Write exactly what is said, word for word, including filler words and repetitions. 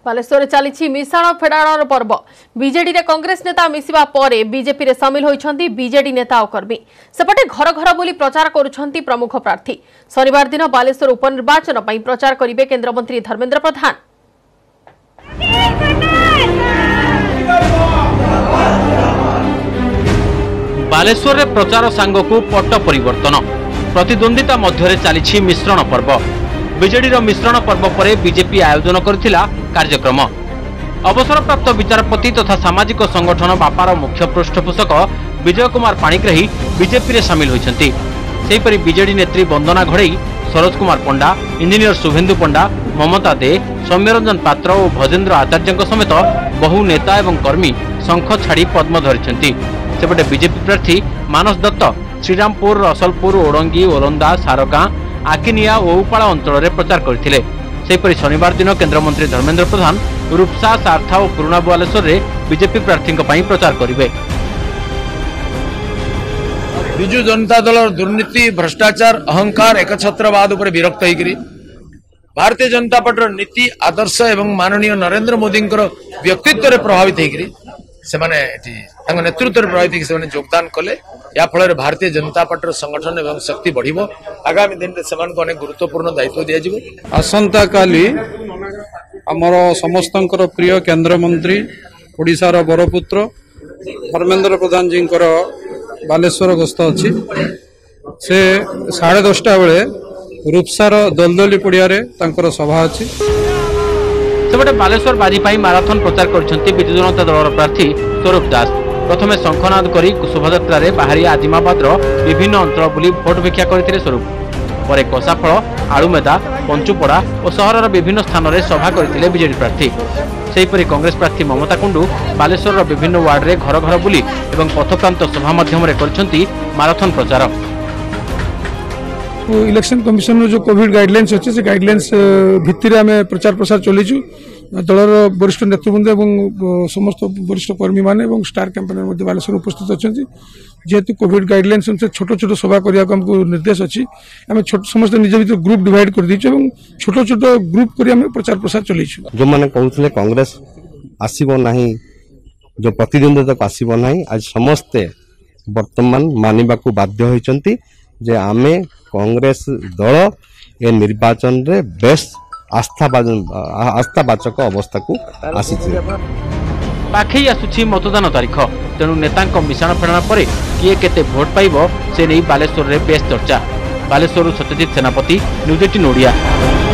बालेश्वर चली मिशाण फेड़ाण पर्व बीजेडी रे कांग्रेस नेता मिसिबा परे बीजेपी रे सामिल होइछंती बीजेडी नेता और कर्मी सेपटे घर घर बुली प्रचार करुछंती प्रमुख प्रार्थी। शनिवार दिन बालेश्वर उपनिर्वाचन पई प्रचार करिवे केंद्र मंत्री धर्मेंद्र प्रधान। बालेश्वर रे प्रचार सांगकु पट्ट परिवर्तन प्रतिद्वंदिता मध्य चली मिश्रण पर्व। बीजेडी मिश्रण पर्व पर बीजेपी आयोजन करथिला कार्यक्रम। अवसरप्राप्त विचारपति तथा सामाजिक संगठन बापार मुख्य पृष्ठपोषक विजय कुमार पाणिग्राही बीजेपी रे सामिल होइछंती। सेहिपरि बीजेडी नेत्री वंदना घड़ई, सरोज कुमार पंडा, इंजीनियर शुभेन्दु पंडा, ममता दे, सौम्यरंजन पात्र और भजेन्द्र आचार्य समेत बहु नेता एवं कर्मी शंख छाड़ी पद्म धरिछंती। सेपटे बीजेपी प्रार्थी मानस दत्त श्रीरामपुर, रसलपुर, ओडंगी, ओलंदा, सारगां, आकिनिया और उपाड़ा अंचल प्रचार करथिले। सेहिपरि शनिवार दिन केंद्रमंत्री धर्मेंद्र प्रधान रूपसा, सारथा और पुराना बालेश्वर रे बीजेपी प्रार्थी प्रचार करिवे। बिजु जनता दल दुर्नीति, भ्रष्टाचार, अहंकार, एकछत्रवाद उपर विरक्त होइकरी भारतीय जनता पार्टी नीति, आदर्श एवं माननीय नरेंद्र मोदी व्यक्तित्व रे प्रभावित होइकरी सेमाने नेतृत्व रे प्रभावित से योगदान कले। या फल भारतीय जनता पार्टी संगठन एवं शक्ति बढ़िबो। आगामी दिन में सेमान को अनेक गुरुत्वपूर्ण दायित्व दिया जिवो। आसंता काली हमर समस्तंकर प्रिय केंद्र मंत्री ओडिशार बरपुत्र धर्मेंद्र प्रधान जी बालेश्वर गस्त अच्छी से साढ़े दसटा बेले रूपसार दलदली पड़िया सभा अच्छी। सेपटे बालेश्वर बाजी माराथन प्रचार करछंती विजु जनता दल प्रार्थी स्वरूप दास। प्रथमे शंखनाद करी शोभायात्रा रे बाहरी आजिमाबाद विभिन्न अंचल बुली भोट भिक्षा करथिले स्वरूप। परे कसाफल, आलुमेदा, पंचुपड़ा और सहरर विभिन्न स्थान में सभा करथिले बीजेडी प्रार्थी। सेहिपरि कांग्रेस प्रार्थी ममता कुंडू बालेश्वर विभिन्न वार्ड रे घर घर बुली एवं पथप्रांत सभा माध्यम रे करछंती माराथन प्रचार। इलेक्शन कमिशन जो कोविड गाइडलाइंस अच्छे से गाइडलाइंस भित्तिरे आमे प्रचार प्रसार चलीचु। दलर वरिष्ठ नेतृवृंद और समस्त वरिष्ठ कर्मी माने और स्टार कैंपेनर मध्य बालेश्वर उपस्थित अच्छा। जेहेतु कोविड गाइडलाइंस अनुसार छोट छोट सभा करने को हमको निर्देश अच्छी। आम समस्त निज भर ग्रुप डिवाइड कर दीचु और छोट छोट ग्रुप कर प्रचार प्रसार चलीचु। जो मैंने कहते कांग्रेस आसब ना, जो प्रतिद्वंदिता आसब ना, आज समस्ते वर्तमान मानवा को बाध्य होती जे आमे कांग्रेस दल ए निर्वाचन रे बेस्ट आस्था आस्थावाचक अवस्था को आसी। पाखई आसुछि मतदान तारीख, तेणु नेता मिशाण फेड़ाण पर किए केते भोट पाइबो से नहीं बालेश्वर रे बेस चर्चा। बालेश्वर सत्यजित सेनापति, न्यूज अठारह ओडिया।